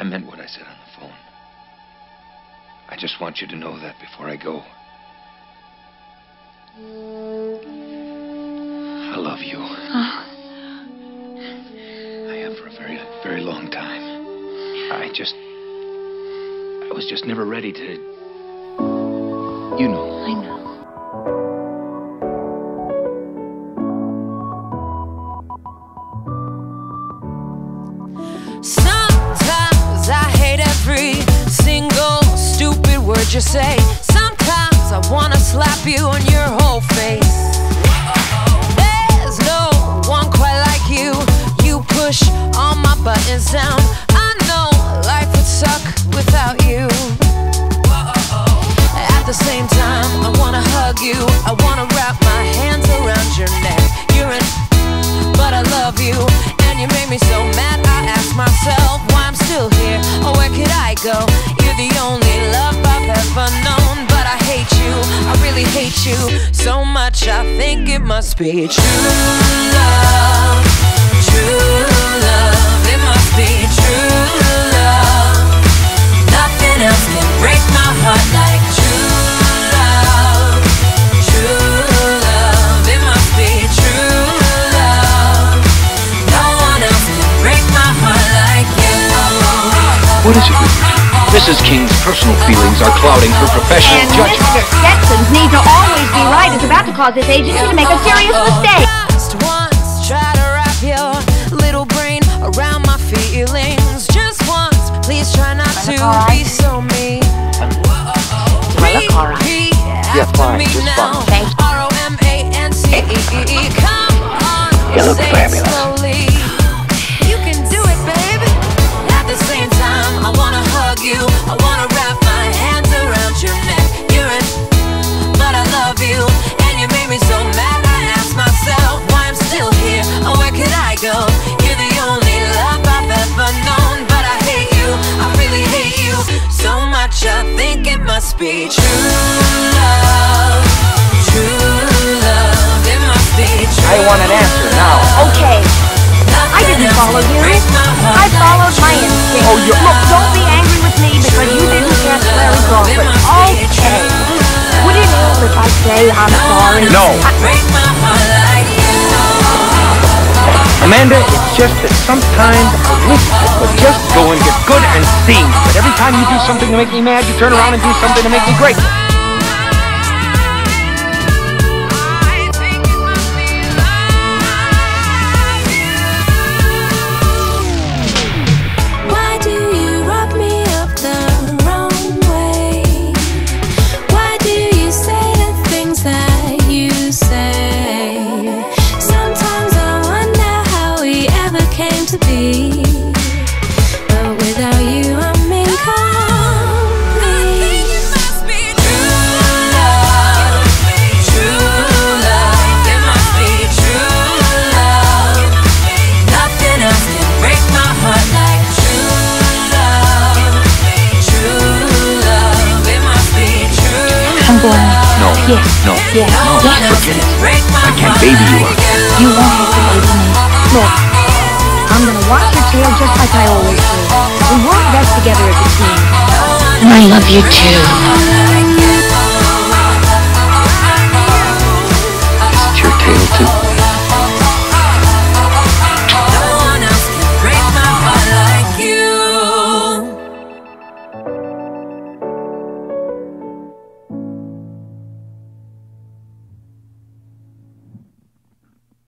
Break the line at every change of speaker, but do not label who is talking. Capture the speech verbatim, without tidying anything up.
meant what I said on the phone. I just want you to know that before I go. I love you.
Oh.
I have for a very, very long time. I just... I was just never ready to... You know.
I know.
Sometimes I hate every single stupid word you say. Sometimes I wanna slap you on your whole face. There's no one quite like you. You push all my buttons down. I know life would suck without you. At the same time, I wanna hug you. I wanna wrap my hands around your neck. You're in, but I love you. And you made me so mad, I ask myself why I'm still here, or where could I go? You're the only love I've ever known, but I hate you, I really hate you so much, I think it must be true love, true love, it must be true love. Nothing else can break my heart like true love, true love, it must be true love. No one else can break my heart like you.
What is it with you? Missus King's personal feelings are clouding her professional
And
judgment.
Mister Stetson's need to always be right is about to cause this agency to make a serious mistake.
Just once, try to wrap your little brain around my feelings. Just once, please try not to be so mean. Repeat after me now. R O M A N C E E. Come on, say it slowly. You can do it, baby. At the same time, I wanna hug you. I wanna wrap my hands around your neck. You're in, but I love you. And you made me so mad, I ask myself why I'm still here, or where could I go? You're the only love I've ever known, but I hate you, I really hate you so much, I think it must be true love, true love, it must be true.
I want an answer now.
Okay, I didn't follow you. I followed my instinct.
Oh, you
Look, don't be angry with me because you didn't catch where we go. But okay, would it help if I say I'm sorry?
No.
Break my heart like you.
Amanda, it's just that sometimes I wish I could just go and get good and sing. But every time you do something to make me mad, you turn around and do something to make me great.
Why do you rub me up the wrong way? Why do you say the things that you say? Sometimes I wonder how we ever came to be. But without you, I'm incomplete. It must be true love, true love. It must be true love. Nothing else can break my heart like true love, true love. It must be true.
I'm going.
No.
Yes.
No.
Yes.
No.
Yes.
Forget it.
Break my
I can't
heart
baby you
like
up.
You won't have to baby me. Look, I'm gonna watch your tail just like I always do. We work best together as a team.
And I love you too.